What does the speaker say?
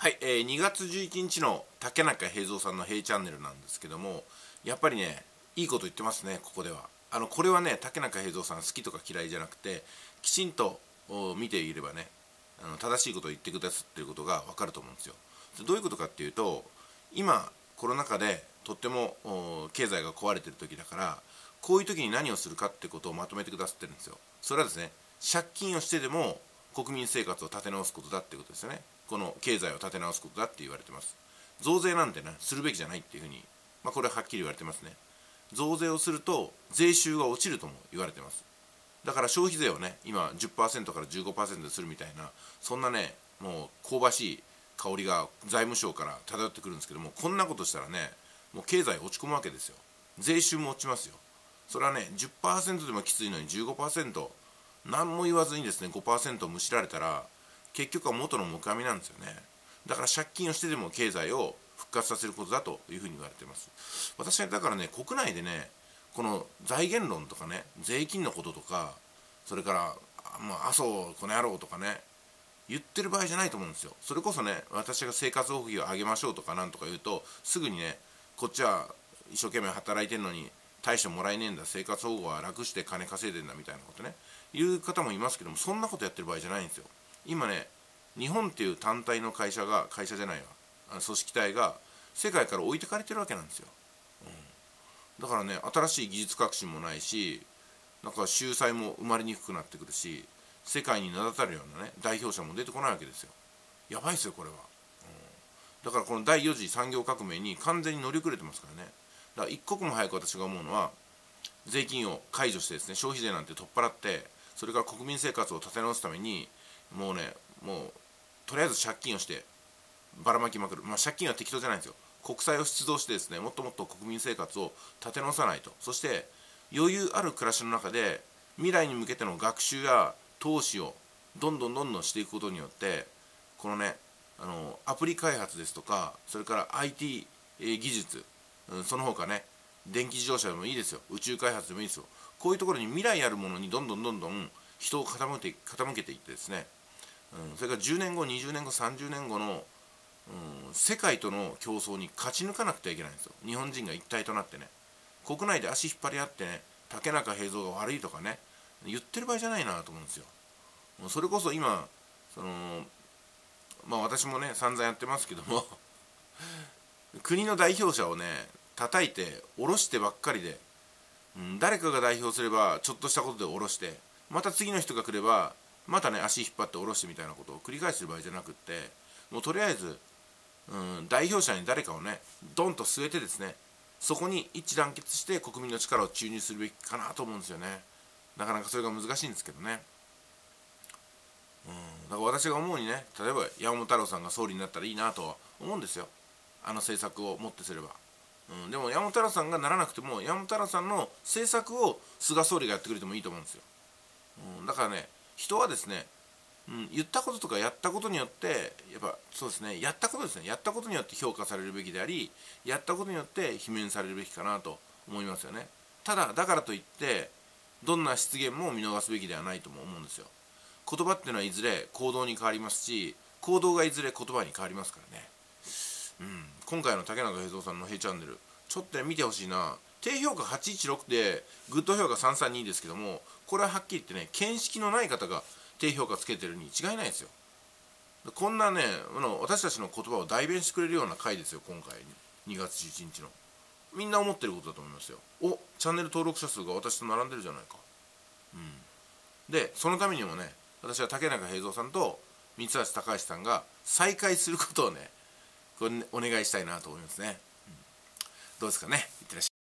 はい、2月11日の竹中平蔵さんの「平チャンネル」なんですけども、やっぱりね、いいこと言ってますね、ここでは。これはね、竹中平蔵さん好きとか嫌いじゃなくて、きちんと見ていればね、正しいことを言ってくださっていることが分かると思うんですよ。どういうことかっていうと、今、コロナ禍でとっても経済が壊れてる時だから、こういう時に何をするかってことをまとめてくださってるんですよ。それはですね、借金をしてでも国民生活を立て直すことだっていうことですよね。この経済を立て直すことだって言われてます。増税なんてね、するべきじゃないっていうふうに、これははっきり言われてますね。増税をすると税収が落ちるとも言われてます。だから消費税をね、今 10% から 15% でするみたいな、そんなね、もう香ばしい香りが財務省から漂ってくるんですけども、こんなことしたらね、もう経済落ち込むわけですよ。税収も落ちますよ。それはね、 10% でもきついのに 15%、何も言わずにですね 5% むしられたら、結局は元の木阿弥なんですよね。だから借金をしてでも経済を復活させることだというふうに言われています。私はだからね、国内でね、この財源論とかね、税金のこととか、それから麻生この野郎とかね、言ってる場合じゃないと思うんですよ。それこそね、私が生活保護費を上げましょうとかなんとか言うと、すぐにね、こっちは一生懸命働いてんのに大してもらえねえんだ、生活保護は楽して金稼いでんだみたいなことね、言う方もいますけども、そんなことやってる場合じゃないんですよ。今ね、日本っていう単体の会社じゃないわ、組織体が世界から置いてかれてるわけなんですよ。だからね、新しい技術革新もないし、なんか秀才も生まれにくくなってくるし、世界に名だたるようなね、代表者も出てこないわけですよ。やばいですよ、これは。だからこの第4次産業革命に完全に乗り遅れてますからね。だから一刻も早く私が思うのは、税金を解除してですね、消費税なんて取っ払って、それから国民生活を立て直すために、もうとりあえず借金をしてばらまきまくる。借金は適当じゃないんですよ。国債を出動してですね、もっともっと国民生活を立て直さないと。そして余裕ある暮らしの中で未来に向けての学習や投資をどんどんしていくことによって、このね、アプリ開発ですとか、それから IT 技術、その他ね、電気自動車でもいいですよ、宇宙開発でもいいですよ。こういうところに未来あるものにどんどん人を傾けていってですね、それから10年後20年後30年後の、世界との競争に勝ち抜かなくてはいけないんですよ。日本人が一体となってね、国内で足引っ張り合ってね、竹中平蔵が悪いとかね、言ってる場合じゃないなと思うんですよ。それこそ今、私もね散々やってますけども国の代表者をね叩いて下ろしてばっかりで、誰かが代表すればちょっとしたことで下ろして、また次の人が来ればまたね足引っ張って下ろしてみたいなことを繰り返してる場合じゃなくって、もうとりあえず、代表者に誰かをねドンと据えてですね、そこに一致団結して国民の力を注入するべきかなと思うんですよね。なかなかそれが難しいんですけどね。だから私が思うにね、例えば山本太郎さんが総理になったらいいなとは思うんですよ、あの政策をもってすれば。でも山本太郎さんがならなくても、山本太郎さんの政策を菅総理がやってくれてもいいと思うんですよ。だからね、人はですね、言ったこととかやったことによって、やっぱそうですね、やったことですね、やったことによって評価されるべきであり、やったことによって罷免されるべきかなと思いますよね。ただ、だからといってどんな失言も見逃すべきではないとも思うんですよ。言葉っていうのはいずれ行動に変わりますし、行動がいずれ言葉に変わりますからね。今回の竹中平蔵さんの「平チャンネル」ちょっとね見てほしいな。低評価816でグッド評価332ですけども、これははっきり言ってね、見識のない方が低評価つけてるに違いないですよ。こんなね、私たちの言葉を代弁してくれるような回ですよ、今回2月11日の。みんな思ってることだと思いますよ。チャンネル登録者数が私と並んでるじゃないか。でそのためにもね、私は竹中平蔵さんと三橋隆之さんが再会することをね、これお願いしたいなと思いますね。どうですかね。いってらっしゃい。